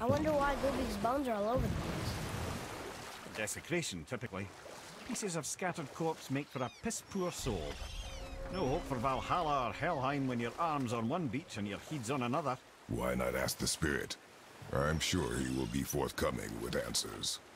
I wonder why Goobie's bones are all over the place. Desecration, typically. Pieces of scattered corpse make for a piss-poor soul. No hope for Valhalla or Helheim when your arm's on one beach and your head's on another. Why not ask the spirit? I'm sure he will be forthcoming with answers.